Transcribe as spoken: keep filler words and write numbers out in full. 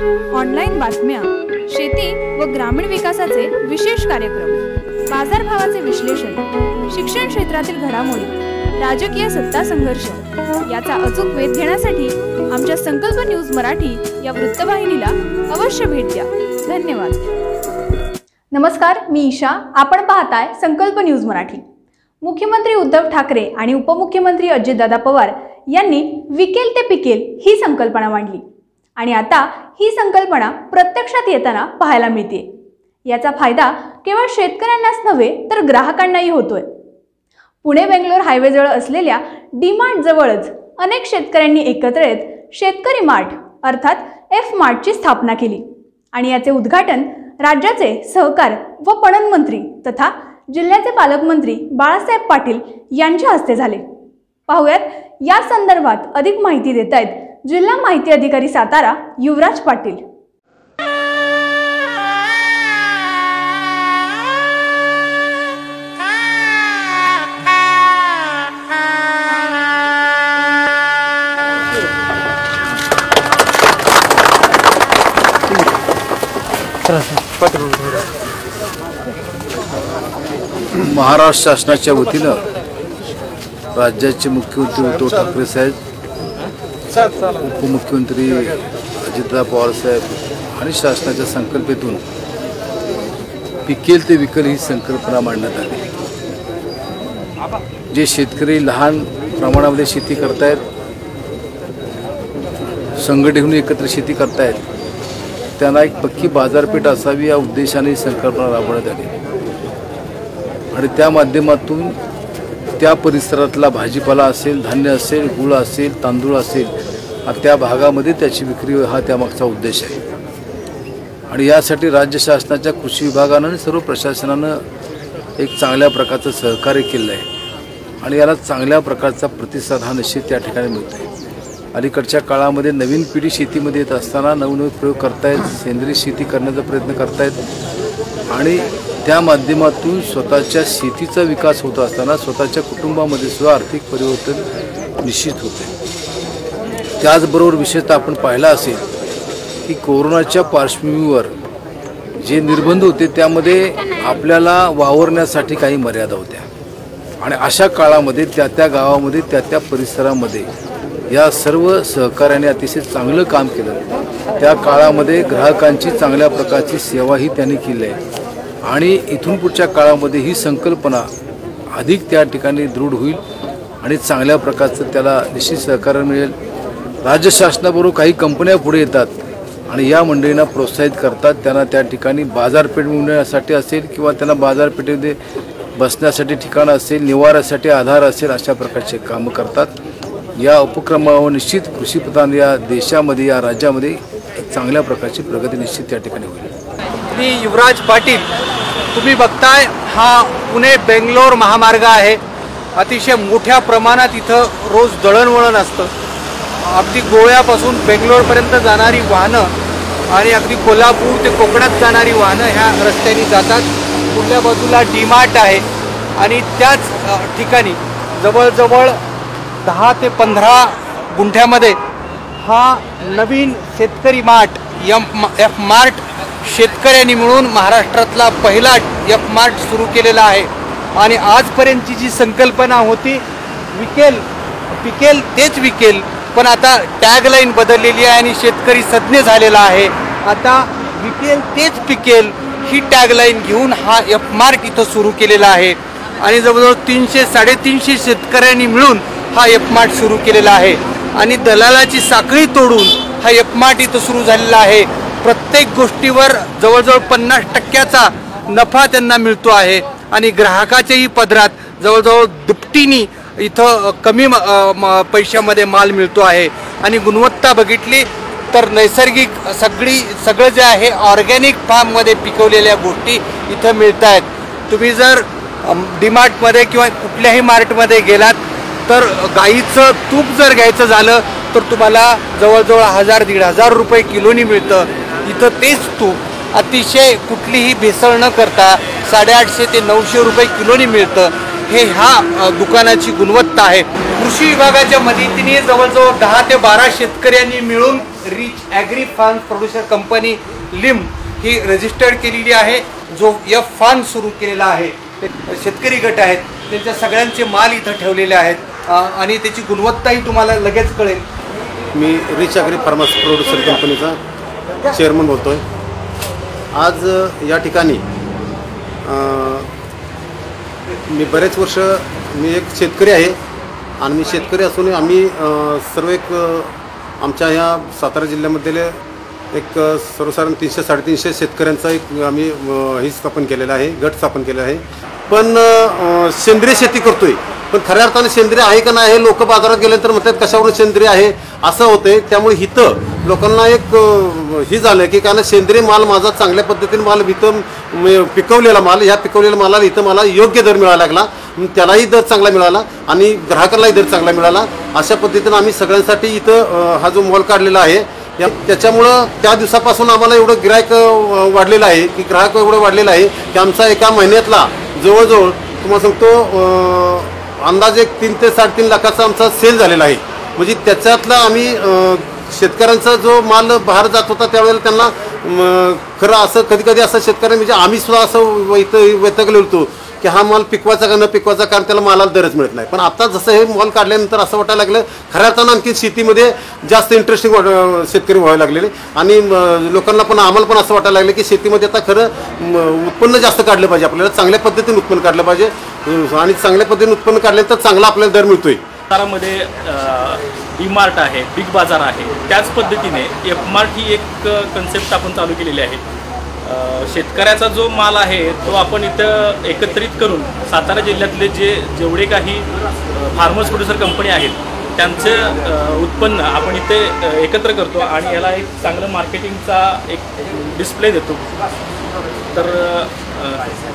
Online बातम्या, शेती व ग्रामीण विकासाचे विशेष कार्यक्रम, बाजारभावाचे विश्लेषण, शिक्षण क्षेत्रातील घडामोडी, राजकीय सत्ता संघर्ष याचा अचूक वेध घेण्यासाठी आमच्या संकल्प न्यूज मराठी या वृत्तवाहिनीला अवश्य भेट द्या। धन्यवाद। नमस्कार, मी ईशा। आपण पाहताय संकल्प न्यूज मराठी। मुख्यमंत्री उद्धव ठाकरे आणि उपमुख्यमंत्री अजितदादा पवार यांनी विकेल ते पिकेल ही संकल्पना मांडली आणि आता ही संकल्पना प्रत्यक्षात येताना पाहायला मिळते। याचा फायदा केवळ शेतकऱ्यांनाच नव्हे तर ग्राहकांनाही होतोय। पुणे बेंगलोर हायवेजवळ असलेल्या डी मार्ट जवळच अनेक शेतकऱ्यांनी एकत्र येत शेतकरी मार्ट अर्थात एफ मार्टची स्थापना केली आणि याचे उद्घाटन राज्याचे सहकार व पणन मंत्री तथा जिल्ह्याचे पालकमंत्री बाळासाहेब पाटील यांच्या हस्ते झाले। पाहुयात या संदर्भात अधिक माहिती देत आहेत जिल्हा माहिती अधिकारी सातारा युवराज पाटील। महाराष्ट्र शासनाच्या वतीनं राज्याचे मुख्यमंत्री उद्धव ठाकरे साहेब, उपमुख्यमंत्री अजितदादा पवार साहेब आणि शासनाच्या संकल्पनेतून पिकेल ते विकेल ही संकल्पना मांडण्यात आली। जे शेतकरी लहान प्रमाणामध्ये शेती करतायत, संघटित होऊन एकत्र शेती करतायत, त्यांना एक पक्की बाजारपेठ असावी या उद्देशाने संकल्पना राबवण्यात आली आणि त्या माध्यमातून त्या परिसरातला भाजीपाला असेल, धान्य असेल, गूळ असेल, तांदूळ असेल, त्या भागामध्ये त्याची विक्री हा त्यामागचा उद्देश आहे। आणि यासाठी राज्य शासनाच्या कृषी विभागानं आणि सर्व प्रशासनानं एक चांगल्या प्रकारचं सहकार्य केलं आहे आणि याला चांगल्या प्रकारचा प्रतिसाद हा निश्चित त्या ठिकाणी मिळतो आहे। अलीकडच्या काळामध्ये नवीन पिढी शेतीमध्ये येत असताना नवनवीन प्रयोग करतायत, सेंद्रिय शेती करण्याचा प्रयत्न करतायत आणि त्या माध्यमातून स्वतःच्या शेतीचा विकास होत असताना स्वतःच्या कुटुंबामध्ये सुद्धा आर्थिक परिवर्तन निश्चित होते। त्याचबरोबर विशेषतः आपण पाहिलं असेल की कोरोनाच्या पार्श्वभूमीवर जे निर्बंध होते त्यामध्ये आपल्याला वावरण्यासाठी काही मर्यादा होत्या आणि अशा काळामध्ये त्या त्या गावामध्ये त्या त्या परिसरामध्ये या सर्व सहकार्याने अतिशय चांगलं काम केलं। त्या काळामध्ये ग्राहकांची चांगल्या प्रकारची सेवाही त्यांनी केली आहे आणि इथून पुढच्या काळामध्ये ही संकल्पना अधिक त्या ठिकाणी दृढ होईल आणि चांगल्या प्रकारचं त्याला निश्चित सहकार्य मिळेल। राज्य शासनाबरोबर काही कंपन्या पुढे येतात आणि या मंडळींना प्रोत्साहित करतात, त्यांना त्या ठिकाणी बाजारपेठ मिळवण्यासाठी असेल किंवा त्यांना बाजारपेठेमध्ये बसण्यासाठी ठिकाणं असेल, निवाऱ्यासाठी आधार असेल, अशा प्रकारचे कामं करतात। या उपक्रमावर निश्चित कृषीप्रधान या देशामध्ये या राज्यामध्ये एक चांगल्या प्रकारची प्रगती निश्चित त्या ठिकाणी होईल। मी युवराज पाटील, तुम्ही बघताय हा पुणे बेंगलोर महामार्ग आहे। अतिशय मोठ्या प्रमाणात इथं रोज दळणवळण असतं। अगदी गोव्यापासून बेंगलोरपर्यंत जाणारी वाहनं आणि अगदी कोल्हापूर ते कोकणात जाणारी वाहनं ह्या रस्त्याने जातात। पुढल्या बाजूला डी मार्ट आहे आणि त्याच ठिकाणी जवळजवळ दहा ते पंधरा गुंठ्यामध्ये हा नवीन शेतकरी मार्ट एम एफ मार्ट शेतकऱ्यांनी मिळून महाराष्ट्रातला पहिला एफ मार्ट सुरू केलेला आहे आणि आजपर्यंतची जी संकल्पना होती विकेल पिकेल तेच विकेल, पण आता टॅगलाईन बदललेली आहे आणि शेतकरी सज्ञ झालेला आहे। आता विकेल तेच पिकेल ही टॅगलाईन घेऊन हा एफ मार्ट इथं सुरू केलेला आहे आणि जवळजवळ तीनशे साडेतीनशे शेतकऱ्यांनी मिळून हा एफ मार्ट सुरू केलेला आहे आणि दलालाची साखळी तोडून हा एफ मार्ट इथं सुरू झालेला आहे। प्रत्येक गोष्टीवर जवळजवळ पन्नास टक्क्याचा नफा त्यांना मिळतो आहे आणि ग्राहकाच्याही पदरात जवळजवळ दुपटीनी इथं कमी पैशामध्ये माल मिळतो आहे आणि गुणवत्ता बघितली तर नैसर्गिक सगळी सगळं जे आहे ऑर्गॅनिक फार्ममध्ये पिकवलेल्या गोष्टी इथं मिळत आहेत। तुम्ही जर डी मार्टमध्ये किंवा कुठल्याही मार्टमध्ये गेलात तर गाईचं तूप जर घ्यायचं झालं तर तुम्हाला जवळजवळ हजार दीड हजार रुपये किलोनी मिळतं। इथं तेच तूप अतिशय कुठलीही भेसळ न करता साडेआठशे ते नऊशे रुपये किलोनी मिळतं। हे ह्या दुकानाची गुणवत्ता आहे। कृषी विभागाच्या मदतीने जवळजवळ दहा ते बारा शेतकऱ्यांनी मिळून rich agri farm producer company lim ही रजिस्टर्ड केलेली आहे. जो एफ फार्म सुरू केलेला आहे ते शेतकरी गट आहेत, त्यांच्या सगळ्यांचे माल इथं ठेवलेले आहेत अ, आणि त्याची गुणवत्ताही तुम्हाला लगेच कळेल. मी रिच ॲग्री फार्मर्स प्रोड्युसर कंपनीचा चेअरमन बोलतो आहे. आज या ठिकाणी मी बरेच वर्ष मी एक शेतकरी आहे आणि मी शेतकरी असून आम्ही सर्व एक आमच्या ह्या सातारा जिल्ह्यामधले एक सर्वसाधारण तीनशे साडेतीनशे शेतकऱ्यांचा एक आम्ही ही स्थापन केलेला आहे, गट स्थापन केलेला आहे. पण सेंद्रिय शेती करतोय, पण खऱ्या अर्थाने सेंद्रिय आहे का नाही हे लोक बाजारात गेल्यानंतर म्हणतात कशावरून सेंद्रिय आहे असं होतंय. त्यामुळे इथं लोकांना एक ही झालं की कारण सेंद्रिय माल माझा चांगल्या पद्धतीने माल इथं पिकवलेला माल, ह्या पिकवलेल्या मालाला इथं मला योग्य दर मिळायला लागला, त्यालाही दर चांगला मिळाला आणि ग्राहकालाही दर चांगला मिळाला. अशा पद्धतीनं आम्ही सगळ्यांसाठी इथं हा जो मॉल काढलेला आहे या त्याच्यामुळं त्या दिवसापासून आम्हाला एवढं गिरायक वाढलेलं आहे की ग्राहक एवढं वाढलेलं आहे की आमचा एका महिन्यातला जवळजवळ तुम्हाला सांगतो अंदाजे तीन ते साडेतीन लाखाचा आमचा सेल झालेला आहे. म्हणजे त्याच्यातला आम्ही शेतकऱ्यांचा जो माल बाहेर जात होता त्यावेळेला त्यांना खरं असं कधी कधी असं शेतकऱ्यांनी म्हणजे आम्ही सुद्धा असं इथं वैतागलो होतो की हा माल पिकवायचा का न पिकवायचा, कारण त्याला मालाला दरच मिळत नाही. पण आता जसं हे मॉल काढल्यानंतर असं वाटायला लागलं खऱ्या अर्थानं आणखी शेतीमध्ये जास्त इंटरेस्टिंग शेतकरी व्हायला लागलेले आणि लोकांना पण आम्हाला पण असं वाटायला लागलं की शेतीमध्ये आता खरं उत्पन्न जास्त काढलं पाहिजे, आपल्याला चांगल्या पद्धतीने उत्पन्न काढलं पाहिजे आणि चांगल्या पद्धतीने उत्पन्न काढल्यानंतर चांगला आपल्याला दर मिळतोय. सातारामध्ये डी मार्ट आहे, बिग बाजार आहे, त्याच पद्धतीने एफ मार्ट ही एक कन्सेप्ट आपण चालू केलेली आहे. शेतकऱ्याचा जो माल आहे तो आपण इथं एकत्रित करून सातारा जिल्ह्यातले जे जेवढे काही फार्मर्स प्रोड्युसर कंपनी आहेत त्यांचं उत्पन्न आपण इथे एकत्र करतो आणि याला एक चांगलं मार्केटिंगचा एक डिस्प्ले देतो. तर